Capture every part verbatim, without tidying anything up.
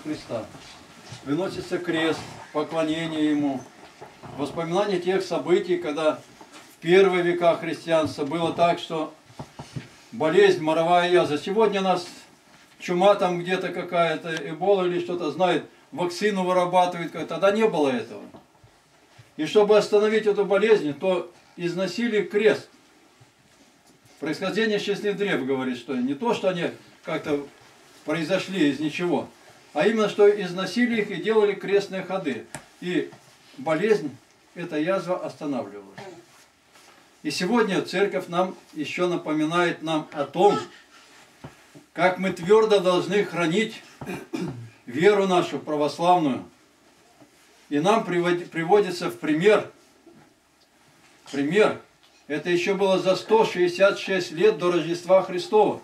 Христа. Выносится крест, поклонение Ему, воспоминание тех событий, когда в первые века христианства было так, что болезнь, моровая язва. Сегодня нас чума там где-то какая-то, эбола или что-то знает, вакцину вырабатывает, тогда не было этого. И чтобы остановить эту болезнь, то износили крест. Происхождение счастливых древ говорит, что не то, что они как-то произошли из ничего, а именно, что износили их и делали крестные ходы. И болезнь, эта язва останавливалась. И сегодня церковь нам еще напоминает нам о том, как мы твердо должны хранить веру нашу православную. И нам приводится в пример, пример, это еще было за сто шестьдесят шесть лет до Рождества Христова,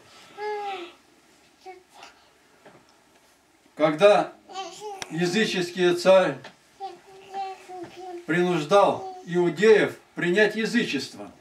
когда языческий царь принуждал иудеев принять язычество.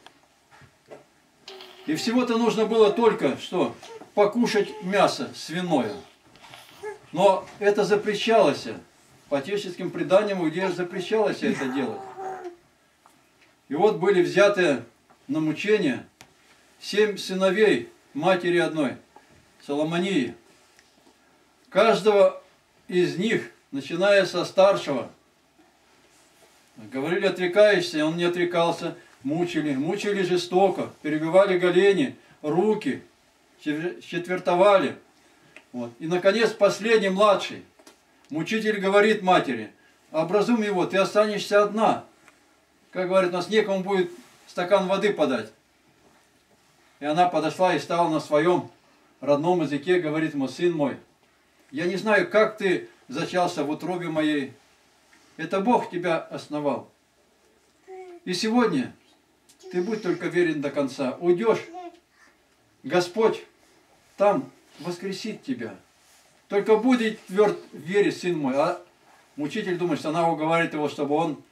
И всего-то нужно было только, что, покушать мясо свиное. Но это запрещалось. По отеческим преданиям иудеев запрещалось это делать. И вот были взяты на мучение семь сыновей матери одной, Соломонии. Каждого из них, начиная со старшего, говорили отрекаешься, он не отрекался, мучили, мучили жестоко, перебивали голени, руки, четвертовали. Вот. И, наконец, последний, младший, мучитель говорит матери: образуй его, ты останешься одна. Как говорят, у нас некому будет стакан воды подать. И она подошла и стала на своем родном языке, говорит ему: сын мой, я не знаю, как ты зачался в утробе моей. Это Бог тебя основал. И сегодня ты будь только верен до конца. Уйдешь, Господь там воскресит тебя. Только будь тверд в вере, сын мой. А мучитель думает, что она уговаривает его, чтобы он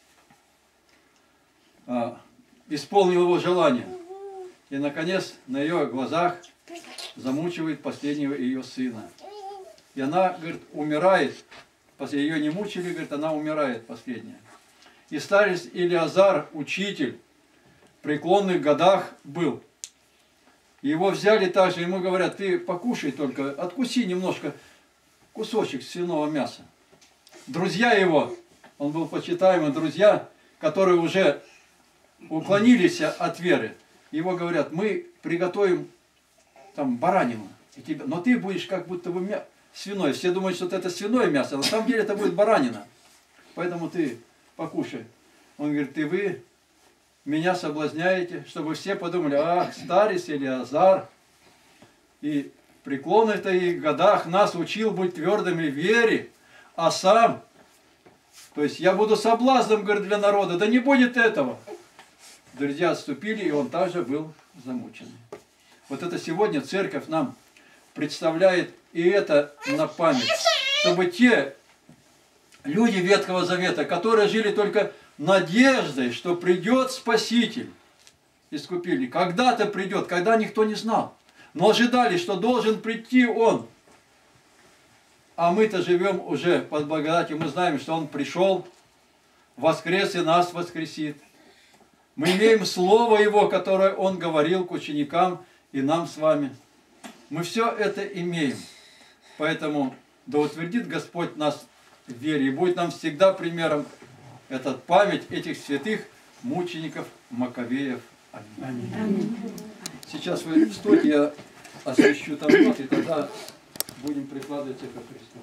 а, исполнил его желание. И, наконец, на ее глазах замучивает последнего ее сына. И она, говорит, умирает. Ее не мучили, говорит, она умирает последняя. И старец Илиазар, учитель, в преклонных годах был. Его взяли также, ему говорят: ты покушай только, откуси немножко кусочек свиного мяса. Друзья его, он был почитаемый, друзья, которые уже уклонились от веры, его говорят: мы приготовим там баранину, и тебе, но ты будешь как будто бы мя... свиной. Все думают, что это свиное мясо, а на самом деле это будет баранина. Поэтому ты покушай. Он говорит: ты вы меня соблазняете, чтобы все подумали: ах, старец Илиазар, и в преклонных-то и годах нас учил быть твердыми в вере, а сам, то есть я буду соблазном, говорит, для народа, да не будет этого. Друзья отступили, и он также был замучен. Вот это сегодня церковь нам представляет и это на память, чтобы те люди Ветхого Завета, которые жили только надеждой, что придет Спаситель, Искупитель, когда-то придет, когда никто не знал, но ожидали, что должен прийти Он. А мы-то живем уже под благодатью, мы знаем, что Он пришел, воскрес и нас воскресит. Мы имеем Слово Его, которое Он говорил к ученикам и нам с вами. Мы все это имеем. Поэтому да утвердит Господь нас в вере и будет нам всегда примером этот память этих святых мучеников Маковеев. Аминь. Аминь. Сейчас вы стойте, я освящу там вот, и тогда будем прикладывать их ко Христу.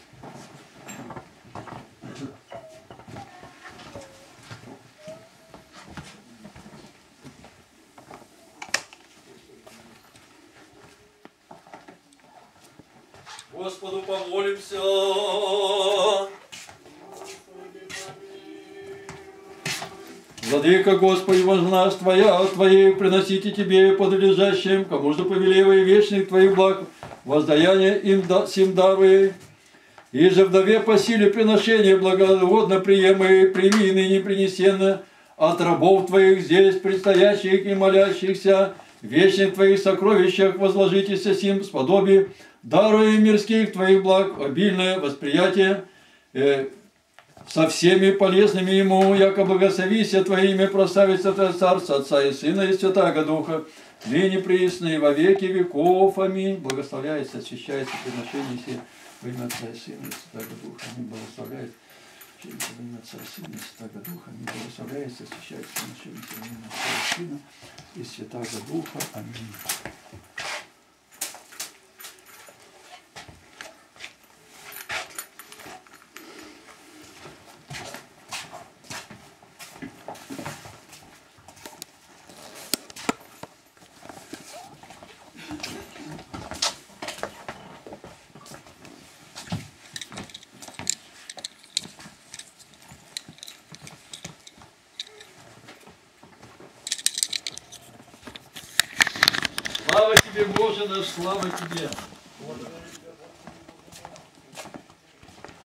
Господу помолимся. Владыка, Господи, возна Твоя, Твоей приносите Тебе подлежащим, кому же повелевая вечных Твоих благ, воздаяние им сим даруя. И же вдове по силе приношения благоводно приемы, прими ныне принесенно от рабов Твоих здесь предстоящих и молящихся, в вечных Твоих сокровищах возложитесь сим сподобие, даруя мирских Твоих благ обильное восприятие, э, со всеми полезными ему, яко благословися Твоими прославится Твое Царство, Отца и Сына и Святаго Духа, ныне присно и во веки веков. Аминь. Благословляется, освящается приношение сие во имя Отца и Сына и Святаго Духа. Аминь. Благословляется во имя Отца и Сына и Святаго Духа. Аминь. Благословляется, освящается приношение сие во имя Отца и Сына и Святаго Духа. Аминь. Слава Тебе, Боже наш, слава Тебе!